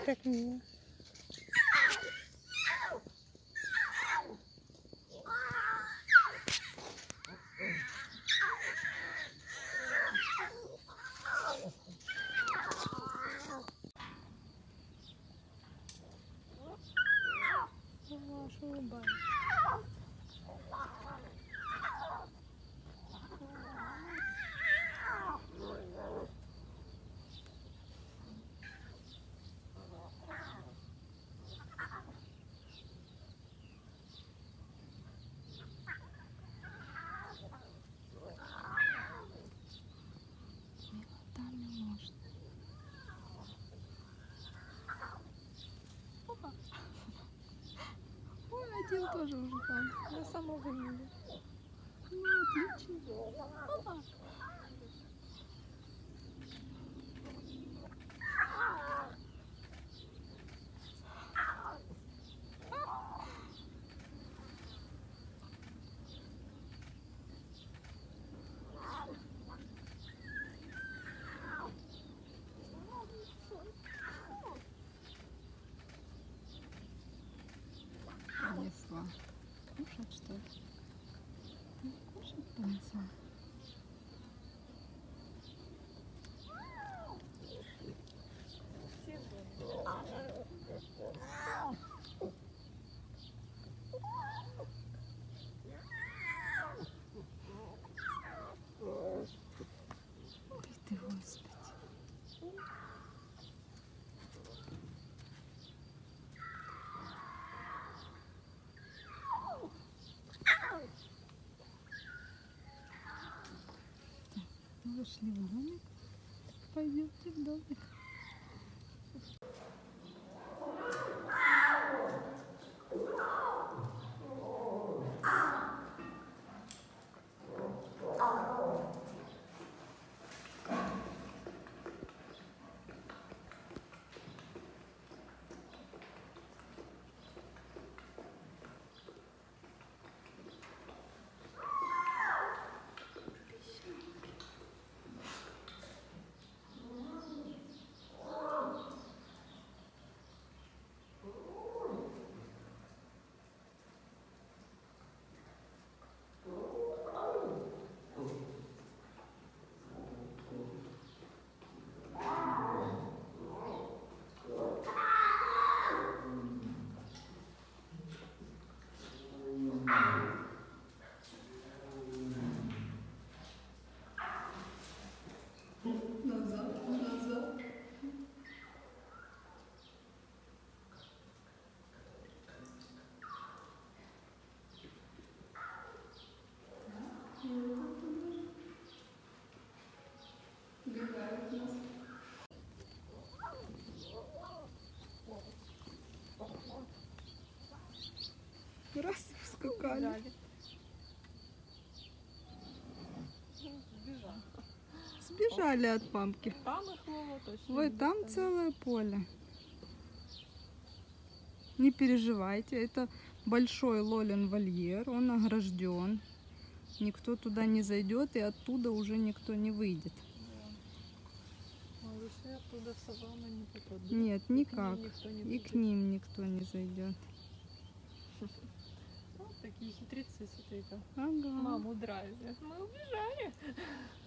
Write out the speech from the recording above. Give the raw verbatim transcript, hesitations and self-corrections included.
Так мило. Аж улыбается. Там не можно. Опа. Ой, один тоже уже там. На самого мило. Ну, отлично. Опа. Понесла. Кушать, что ли? Ну, кушать понесла. Ой ты, Господи. Вышли в домик. Пойдемте в домик. Назад, назад. Убегают нас. Раз, скакали. Сбежал. Сбежали от мамки. Там их ловят точно. Ой, там целое поле. Не переживайте, это большой Лолин вольер, он огражден. Никто туда не зайдет, и оттуда уже никто не выйдет. Да. А если оттуда в саванну не попадут? Нет, никак. И к ним никто не зайдет. Вот такие хитрецы, смотри-ка. Ага. Маму драйвят. Мы убежали.